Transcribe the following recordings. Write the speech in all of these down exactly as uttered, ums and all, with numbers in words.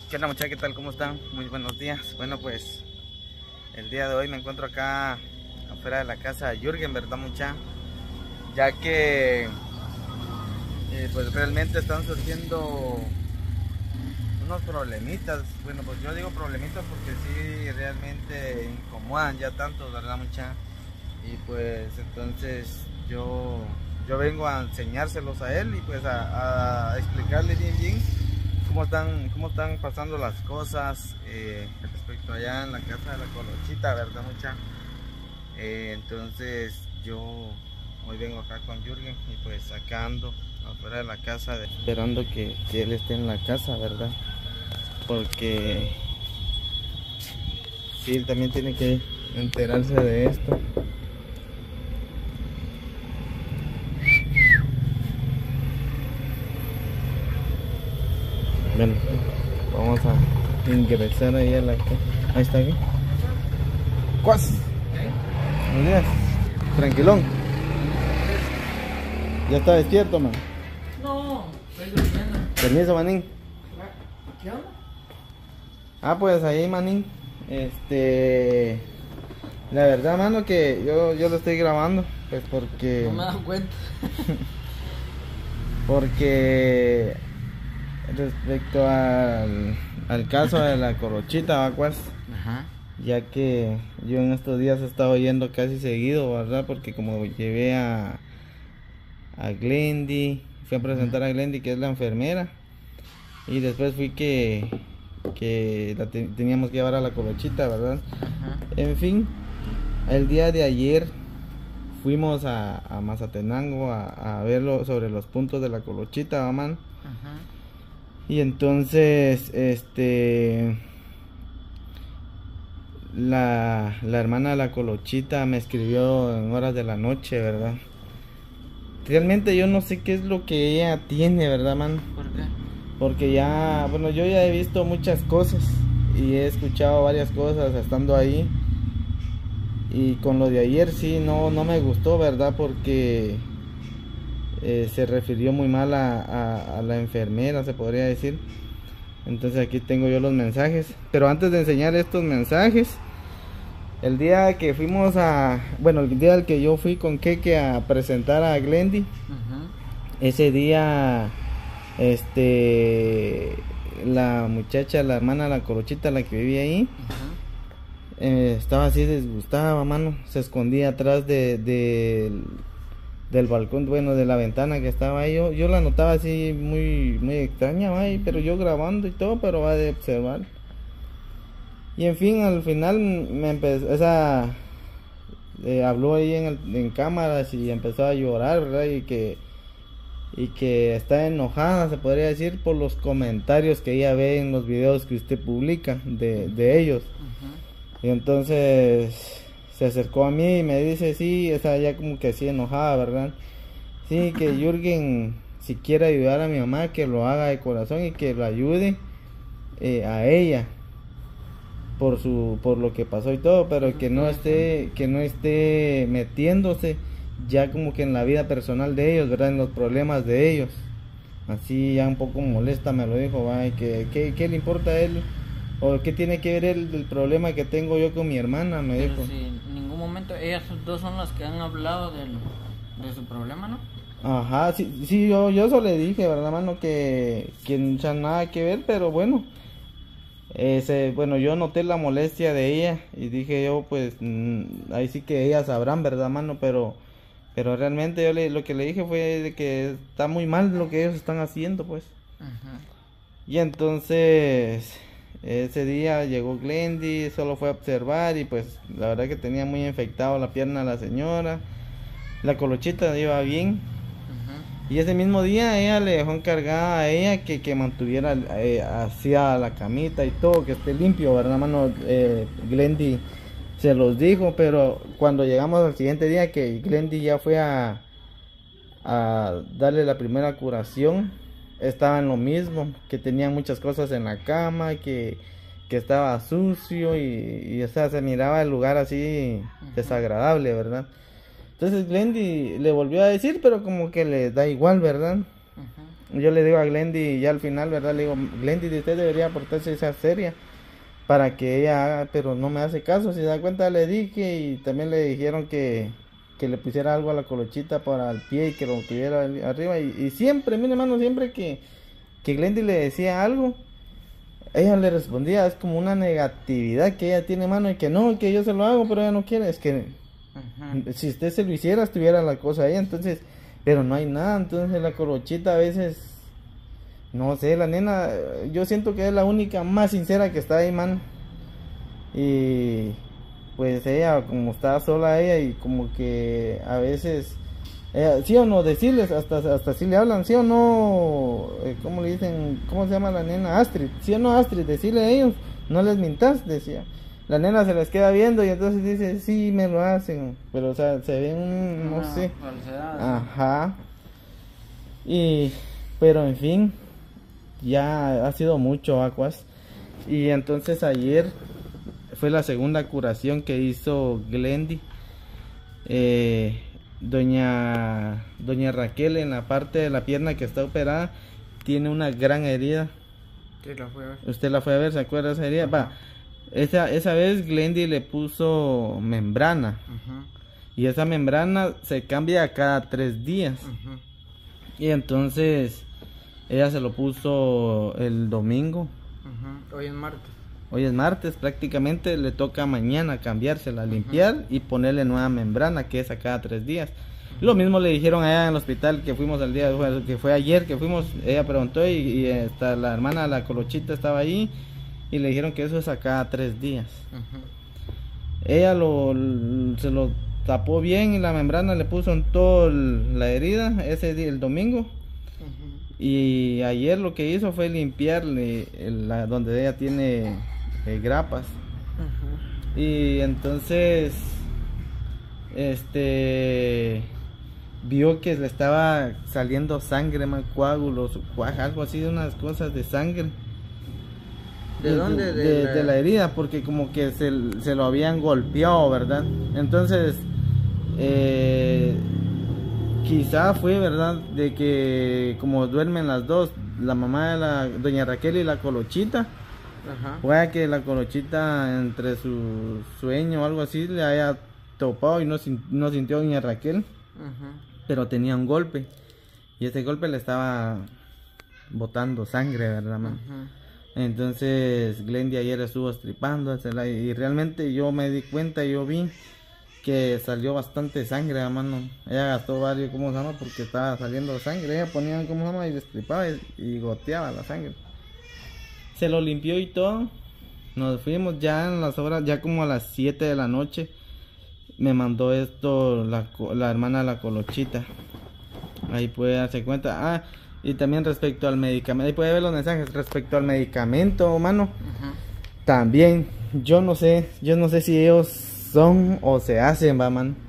¿Qué onda, muchachos? ¿Qué tal? ¿Cómo están? Muy buenos días. Bueno, pues el día de hoy me encuentro acá afuera de la casa de Jürgen, ¿verdad, mucha? Ya que eh, pues realmente están surgiendo unos problemitas. Bueno, pues yo digo problemitas porque sí realmente incomodan ya tanto, ¿verdad, mucha? Y pues entonces yo yo vengo a enseñárselos a él y pues a, a explicarle bien bien cómo están cómo están pasando las cosas eh, respecto allá en la casa de la Colochita, ¿verdad, mucha? Eh, entonces yo hoy vengo acá con Jürgen y pues acá ando afuera de la casa de, esperando que, que él esté en la casa, ¿verdad? Porque sí, él también tiene que enterarse de esto. Bueno, vamos a ingresar ahí a la casa. Ahí está aquí. ¡Cuas! Buenos días. Tranquilón. Ya está despierto, man. No, estoy durmiendo. Permiso, manín. ¿Qué onda? Ah, pues ahí, manín. Este... La verdad, mano, que yo, yo lo estoy grabando. Pues porque... No me he dado cuenta. Porque... Respecto al, al caso de la Colochita, ¿vacuas? Ajá. Ya que yo en estos días he estado yendo casi seguido, ¿verdad? Porque como llevé a, a Glendy, fui a presentar a Glendy, que es la enfermera, y después fui que, que la te, teníamos que llevar a la Colochita, ¿verdad? Ajá. En fin, el día de ayer fuimos a, a Mazatenango a, a verlo sobre los puntos de la Colochita, ¿va, man? Ajá. Y entonces, este... La, la hermana de la Colochita me escribió en horas de la noche, ¿verdad? Realmente yo no sé qué es lo que ella tiene, ¿verdad, man? ¿Por qué? Porque ya, bueno, yo ya he visto muchas cosas y he escuchado varias cosas estando ahí. Y con lo de ayer sí, no, no me gustó, ¿verdad? Porque eh, se refirió muy mal a, a, a la enfermera, se podría decir. Entonces aquí tengo yo los mensajes. Pero antes de enseñar estos mensajes, el día que fuimos a... Bueno, el día al que yo fui con Keke a presentar a Glendy, Ajá. ese día, este... La muchacha, la hermana, la Colochita, la que vivía ahí, Ajá. eh, estaba así disgustada, mano. Se escondía atrás de, de, del balcón, bueno, de la ventana que estaba ahí. Yo, yo la notaba así muy, muy extraña, ¿va? Y, pero yo grabando y todo, pero va de observar. Y en fin, al final me empezó, esa, eh, habló ahí en, el, en cámaras y empezó a llorar, ¿verdad? Y que, y que está enojada, se podría decir, por los comentarios que ella ve en los videos que usted publica de, de ellos. Ajá. Y entonces se acercó a mí y me dice, sí, esa ya como que así enojada, ¿verdad? Sí, que Jürgen, si quiere ayudar a mi mamá, que lo haga de corazón y que lo ayude eh, a ella por su por lo que pasó y todo, pero que no esté que no esté metiéndose ya como que en la vida personal de ellos, ¿verdad? En los problemas de ellos. Así ya un poco molesta me lo dijo, va, y que ¿qué, qué le importa a él? ¿O qué tiene que ver el, el problema que tengo yo con mi hermana? Me Pero dijo. si en ningún momento ellas dos son las que han hablado del, de su problema, ¿no? Ajá, sí, sí, yo, yo eso le dije, ¿verdad, mano? Que, que no sea nada que ver, pero bueno. Ese, bueno, yo noté la molestia de ella y dije yo, pues, mmm, ahí sí que ellas sabrán, ¿verdad, mano? Pero, pero realmente yo le, lo que le dije fue de que está muy mal lo que ellos están haciendo, pues. Ajá. Y entonces, ese día llegó Glendy, solo fue a observar y pues, la verdad que tenía muy infectado la pierna la señora. La Colochita iba bien. Ajá. Y ese mismo día ella le dejó encargada a ella que, que mantuviera eh, hacia la camita y todo, que esté limpio, ¿verdad, mano? Eh, Glendy se los dijo, pero cuando llegamos al siguiente día que Glendy ya fue a, a darle la primera curación, estaba en lo mismo, que tenía muchas cosas en la cama, que, que estaba sucio y, y o sea, se miraba el lugar así desagradable, ¿verdad? Entonces Glendy le volvió a decir, pero como que le da igual, ¿verdad? Ajá. yo le digo a Glendy, ya al final, ¿verdad? Le digo, Glendy, usted debería portarse esa seria para que ella haga, pero no me hace caso. Si se da cuenta, le dije y también le dijeron que, que le pusiera algo a la colochita para el pie y que lo tuviera arriba. Y, y siempre, mi hermano, siempre que, que Glendy le decía algo, ella le respondía, es como una negatividad que ella tiene, mano, y que no, que yo se lo hago, pero ella no quiere. Es que uh-huh. Si usted se lo hiciera, estuviera la cosa ahí, entonces, pero no hay nada. Entonces la colochita a veces, no sé, la nena, yo siento que es la única más sincera que está ahí, man. Y pues ella, como está sola ella, y como que a veces, ella, sí o no, decirles, hasta hasta si le hablan, sí o no, eh, ¿cómo le dicen? ¿Cómo se llama la nena? Astrid, sí o no, Astrid, decirle a ellos, no les mintas, decía. La nena se les queda viendo y entonces dice, sí, me lo hacen, pero o sea, se ven, no, no sé. Ajá. Y, pero en fin, ya ha sido mucho, Aguas. Y entonces ayer fue la segunda curación que hizo Glendy. Eh, doña doña Raquel, en la parte de la pierna que está operada, tiene una gran herida. ¿Qué la fue a ver? Usted la fue a ver, ¿se acuerda de esa herida? Va, esa, esa vez Glendy le puso membrana. Uh-huh. Y esa membrana se cambia cada tres días. Uh-huh. Y entonces ella se lo puso el domingo. Uh-huh. Hoy es martes. Hoy es martes, prácticamente le toca mañana cambiársela, limpiar uh-huh. y ponerle nueva membrana, que es a cada tres días. Uh-huh. Lo mismo le dijeron allá en el hospital que fuimos al día, que fue ayer que fuimos, ella preguntó y, y hasta la hermana, la colochita, estaba ahí y le dijeron que eso es a cada tres días. Uh-huh. Ella lo, se lo tapó bien y la membrana le puso en toda la herida ese día, el domingo. Uh-huh. Y ayer lo que hizo fue limpiarle la, donde ella tiene eh, grapas. Uh-huh. Y entonces este vio que le estaba saliendo sangre, man, coágulos, algo así, de unas cosas de sangre. ¿De, ¿De dónde? De, de, la... de la herida, porque como que se, se lo habían golpeado, ¿verdad? Entonces eh, quizá fue, ¿verdad? De que como duermen las dos, la mamá de la doña Raquel y la colochita. Ajá. Puede que la colochita entre su sueño o algo así le haya topado y no, no sintió doña Raquel. Ajá. Pero tenía un golpe y ese golpe le estaba botando sangre, ¿verdad, man? Ajá. Entonces Glendy ayer estuvo estripando y realmente yo me di cuenta, yo vi que salió bastante sangre, mano. Ella gastó varios, ¿cómo se llama? Porque estaba saliendo sangre. Ella ponía, ¿cómo se llama? Y destripaba y, y goteaba la sangre. Se lo limpió y todo. Nos fuimos ya en las horas, ya como a las siete de la noche. Me mandó esto la, la hermana de la colochita. Ahí puede darse cuenta. Ah, y también respecto al medicamento. Ahí puede ver los mensajes respecto al medicamento, mano. Uh-huh. También, yo no sé, yo no sé si ellos son o se hacen, va, man.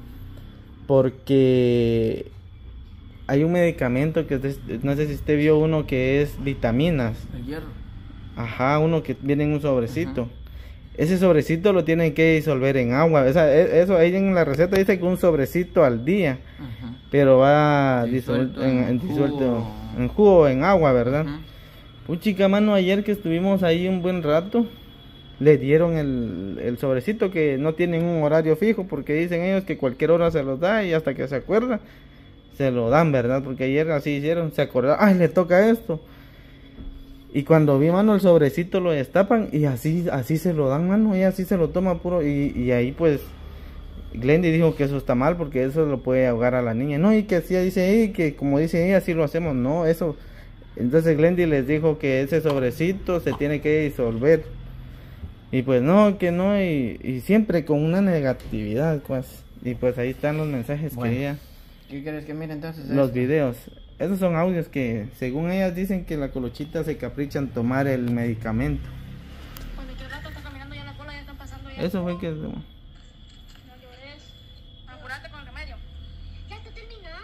Porque hay un medicamento que es, no sé si usted vio uno que es vitaminas. El hierro. Ajá, uno que viene en un sobrecito. Uh-huh. Ese sobrecito lo tienen que disolver en agua. Esa, eso ahí en la receta dice que un sobrecito al día. Uh-huh. Pero va disuelto, en, en, disuelto jugo. en jugo, en agua, ¿verdad? Uh-huh. Puchica, mano, ayer que estuvimos ahí un buen rato, le dieron el, el sobrecito, que no tienen un horario fijo, porque dicen ellos que cualquier hora se los da y hasta que se acuerda, se lo dan, ¿verdad? Porque ayer así hicieron, se acordaron, ¡ay, le toca esto! Y cuando vi, mano, el sobrecito lo destapan y así así se lo dan, mano, y así se lo toma puro. Y, y ahí pues Glendy dijo que eso está mal porque eso lo puede ahogar a la niña. No, y que así dice, y que como dice ella, así lo hacemos. No, eso. Entonces Glendy les dijo que ese sobrecito se tiene que disolver. Y pues no, que no, y, y siempre con una negatividad, pues. Y pues ahí están los mensajes, bueno, que ella... ¿Qué quieres que mire entonces? Los esto? videos. Esos son audios que, según ellas, dicen que la colochita se capricha en tomar el medicamento. Cuando yo rato está caminando ya en la cola, ya están pasando ya. Eso fue que... No llores. Apúrate con el remedio. Ya está terminado.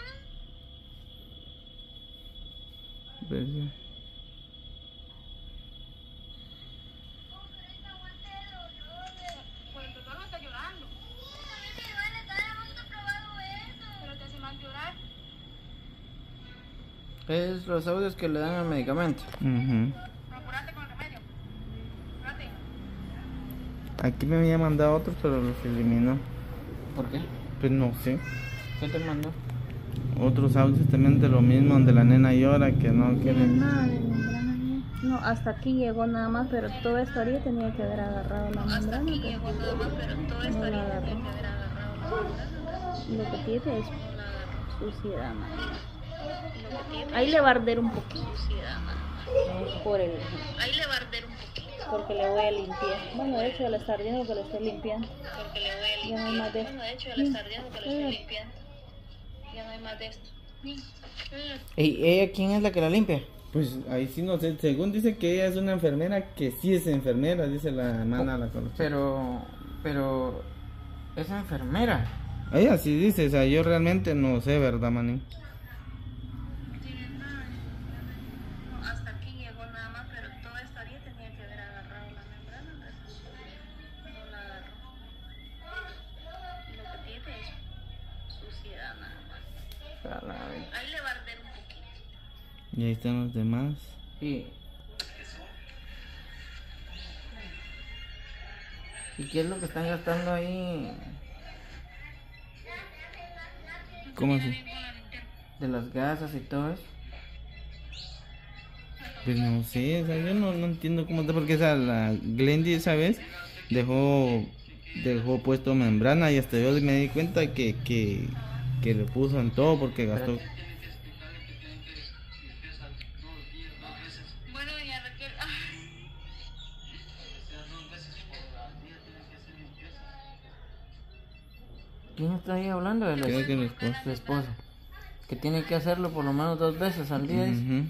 Pues, Pues el doctor no está llorando. Pero te hace mal llorar. Es los audios que le dan al medicamento. Ujú. Apurate con el remedio. Apurate. Aquí me había mandado otros, pero los eliminó. ¿Por qué? Pues no sé. ¿Qué te mandó? Otros audios también de lo mismo, donde la nena llora, que no quiere. Nada de membrana, ¿no? No, hasta aquí llegó nada más, pero todo esto haría tenía que haber agarrado la membrana. Hasta aquí pero llegó nada más, pero todo esto no la haría agarró. tenía que haber agarrado la membrana. Lo que tiene es No la agarró. suciedad, nada más. Lo que tiene Ahí le va a arder un poquito es suciedad, nada más. por el, Ahí le va a arder un poquito. porque le voy a limpiar. Bueno, de hecho ya le está ardiendo que lo estoy limpiando. Porque le voy a Ya no hay más de limpiar. esto. Bueno, de hecho, ya le está ardiendo que lo estoy limpiando. Ya no hay más de esto. ¿Y ella quién es la que la limpia? Pues ahí sí no sé, según dice que ella es una enfermera, que sí es enfermera, dice la hermana la conoce. Pero, pero, es enfermera. Ella sí dice, o sea, yo realmente no sé, ¿verdad, maní? No, hasta aquí llegó nada más, pero todo esto haría tenía que haber agarrado la membrana. Pero no la agarró. Lo que tiene es suciedad, nada más. A la vez. Ahí le va a arder un poquito. Y ahí están los demás. ¿Y, ¿Y qué es lo que están gastando ahí ¿Cómo así? de las gasas y todo eso? Pues no sé, o sea, yo no, no entiendo cómo está, porque esa, la Glendy esa vez dejó, dejó puesto membrana y hasta yo me di cuenta que, que, que le puso en todo porque gastó. Bueno, doña Raquel. Ay. ¿Quién está ahí hablando de la, Creo que la esposa. su esposa? Que tiene que hacerlo por lo menos dos veces al día. dice. Ujú.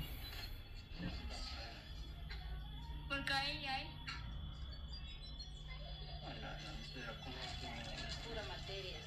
Porque a ella, ¿eh? Pura materia.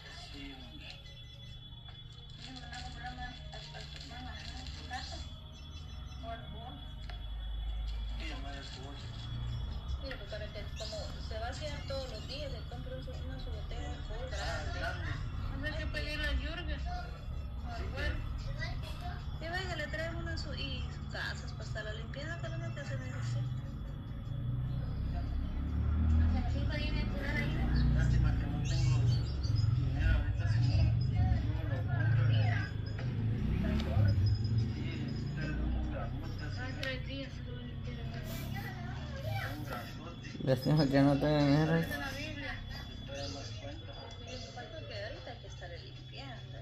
Mira, pues para que como se va a hacer todos los días, le compro una su botella de alcohol grande. Anda que pedirle a Jürgen. Bueno. Y venga, le traemos una su y casas para estar la limpieza, que no que se necesita. Lástima que no tengo dinero ahorita, si no, yo lo compro de ahí. Sí, ustedes unos grandotes, Hace tres días se lo limpiaron. un grandote, Lástima que no tengan dinero. En la Biblia. y te das más cuenta. Porque ahorita hay que estar limpiando.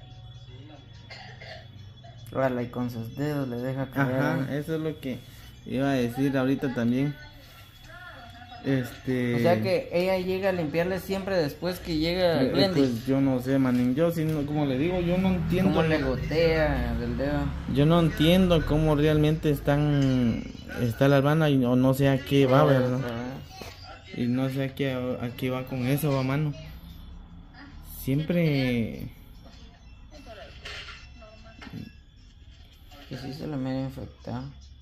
Sí, Ojalá y con sus dedos le deja caer. Ajá, ahí. eso es lo que iba a decir ahorita también. Este. O sea que ella llega a limpiarle siempre después que llega eh, Glendy. Pues yo no sé, manín. Yo, sí, no- como le digo, yo no entiendo. Cómo le gotea del dedo. Yo no entiendo cómo realmente están. Está la hermana y no, no sé a qué va, ¿verdad? Y no sé a qué, a qué va con eso, va, mano. Siempre. Que sí se le medio infectado.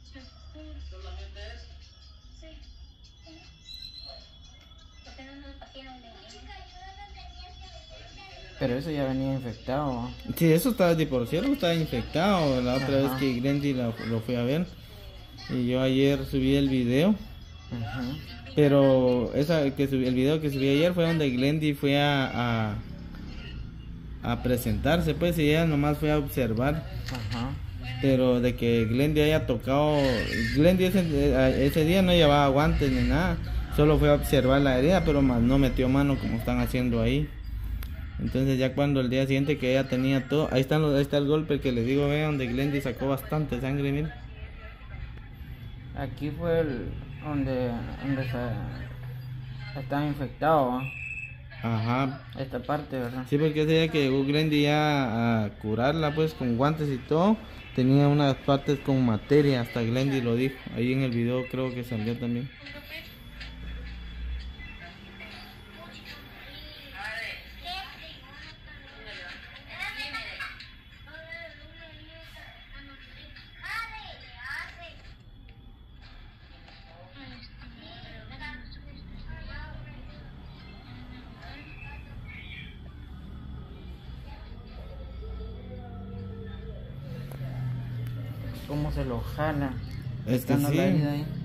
Pero eso ya venía infectado. ¿no? Sí, eso estaba de por cierto, estaba infectado. La otra Ajá. vez que Glendy lo, lo fui a ver. Y yo ayer subí el video. Ajá. Pero esa que subí, el video que subí ayer fue donde Glendy fue a, a, a presentarse, pues, y ella nomás fue a observar. Ajá. Pero de que Glendy haya tocado, Glendy ese, ese día no llevaba guantes ni nada, solo fue a observar la herida, pero más no metió mano como están haciendo ahí. Entonces ya cuando el día siguiente que ella tenía todo, ahí, están los, ahí está el golpe que les digo, vean, donde Glendy sacó bastante sangre, miren. Aquí fue el donde, donde se estaba infectado, ¿va? Ajá. Esta parte, ¿verdad? Sí, porque ese día que llegó Glendy ya a curarla pues con guantes y todo, tenía unas partes con materia, hasta Glendy lo dijo, ahí en el video creo que salió también. cómo se lo jala. Es que Buscando sí. la herida ahí.